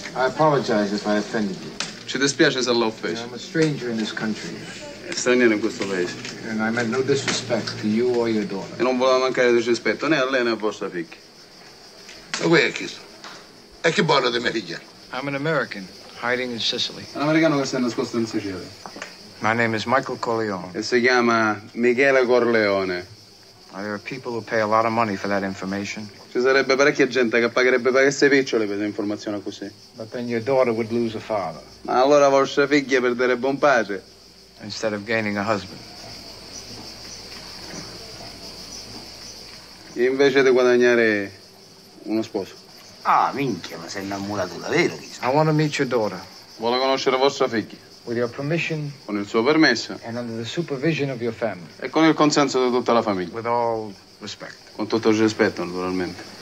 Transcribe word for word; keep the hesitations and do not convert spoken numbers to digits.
I apologize if I offended you. Ci dispiace se l'ho offeso. I'm a stranger in this country. È straniero in questo paese. And I meant no disrespect to you or your daughter. E non volevo mancare di rispetto né a lei né a vostra figlia. Ma qui è chi? E che buono di mia figlia? I'm an American, hiding in Sicily. È un americano che si è nascosto in Sicilia. My name is Michael Corleone. E si chiama Michele Corleone. Now, there are people who pay a lot of money for that information. Ci sarebbe parecchia gente che pagherebbe per queste picciole per informazioni così. But then your daughter would lose a father. Ma allora vostra figlia perderebbe un padre. Instead of gaining a husband. Invece di guadagnare uno sposo. Ah, minchia, ma sei innamorato davvero, Lisa. I want to meet your daughter. Vuole conoscere vostra figlia. With your permission. Con il suo permesso. And under the supervision of your family. E con il consenso di tutta la famiglia. With all respect. Con tutto il rispetto, naturalmente.